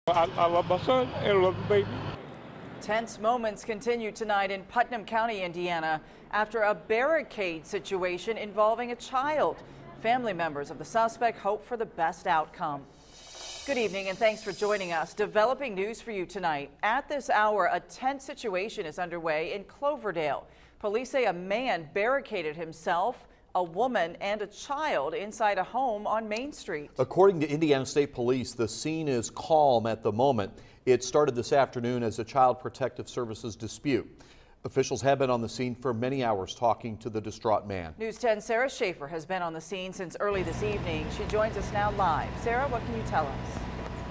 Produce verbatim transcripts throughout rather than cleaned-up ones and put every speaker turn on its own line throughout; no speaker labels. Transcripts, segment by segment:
I, I love my son and I love the baby.
Tense moments continue tonight in Putnam County, Indiana, after a barricade situation involving a child. Family members of the suspect hope for the best outcome. Good evening and thanks for joining us. Developing news for you tonight. At this hour, a tense situation is underway in Cloverdale. Police say a man barricaded himself, a woman and a child inside a home on Main Street.
According to Indiana State Police, the scene is calm at the moment. It started this afternoon as a Child Protective Services dispute. Officials have been on the scene for many hours talking to the distraught man. News
ten's Sarah Schaefer has been on the scene since early this evening. She joins us now live. Sarah, what can you tell us?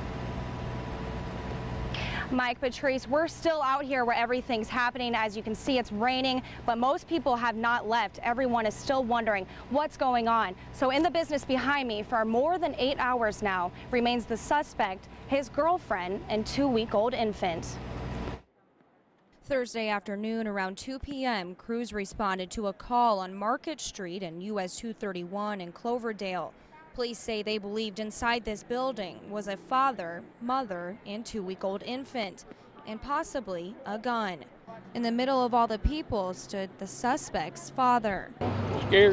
Mike, Patrice, we're still out here where everything's happening. As you can see, it's raining, but most people have not left. Everyone is still wondering what's going on. So in the business behind me for more than eight hours now remains the suspect, his girlfriend, and two-week-old infant.
Thursday afternoon around two p m, crews responded to a call on Market Street and U S two thirty-one in Cloverdale. Police say they believed inside this building was a father, mother, and two-week-old infant, and possibly a gun. In the middle of all the people stood the suspect's father.
Scared.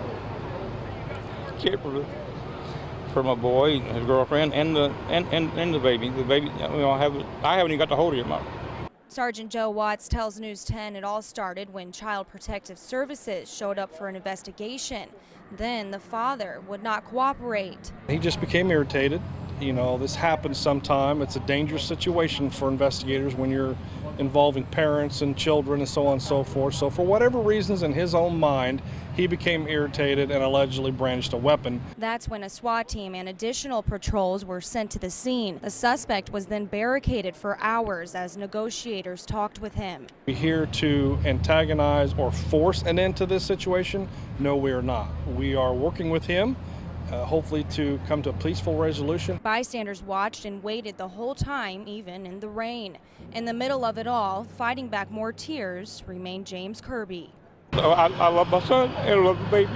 Scared for, the, for my boy and his girlfriend and the and, and, and the baby. The baby, you know, I haven't I haven't even got to hold him.
Sergeant Joe Watts tells News ten it all started when Child Protective Services showed up for an investigation. Then the father would not cooperate.
He just became irritated. You know, this happens sometime. It's a dangerous situation for investigators when you're involving parents and children and so on and so forth. So for whatever reasons in his own mind, he became irritated and allegedly brandished a weapon.
That's when a SWAT team and additional patrols were sent to the scene. The suspect was then barricaded for hours as negotiators talked with him.
We're here to antagonize or force an end to this situation? No, we are not. We are working with him. Uh, hopefully to come to a peaceful resolution.
Bystanders watched and waited the whole time, even in the rain. In the middle of it all, fighting back more tears, remained James Kirby.
I, I love my son and I love the baby.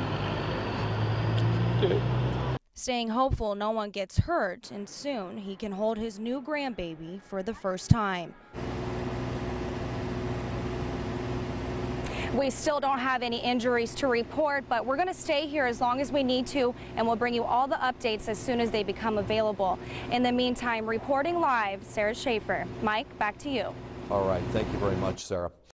Yeah.
Staying hopeful no one gets hurt and soon he can hold his new grandbaby for the first time.
We still don't have any injuries to report, but we're going to stay here as long as we need to, and we'll bring you all the updates as soon as they become available. In the meantime, reporting live, Sarah Schaefer. Mike, back to you.
All right. Thank you very much, Sarah.